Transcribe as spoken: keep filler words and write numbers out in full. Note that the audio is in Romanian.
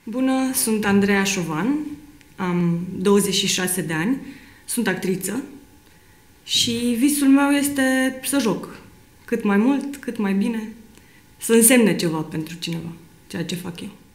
Bună, sunt Andreea Sovan, am douăzeci și șase de ani, sunt actriță și visul meu este să joc cât mai mult, cât mai bine, să însemne ceva pentru cineva, ceea ce fac eu.